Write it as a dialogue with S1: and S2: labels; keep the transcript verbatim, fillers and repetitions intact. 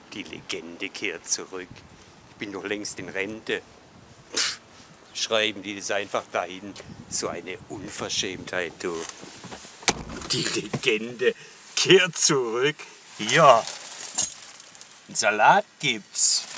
S1: Die Legende kehrt zurück. Ich bin doch längst in Rente. Pff, schreiben die das einfach dahin. So eine Unverschämtheit, du. Die Legende kehrt zurück. Ja. Einen Salat gibt's.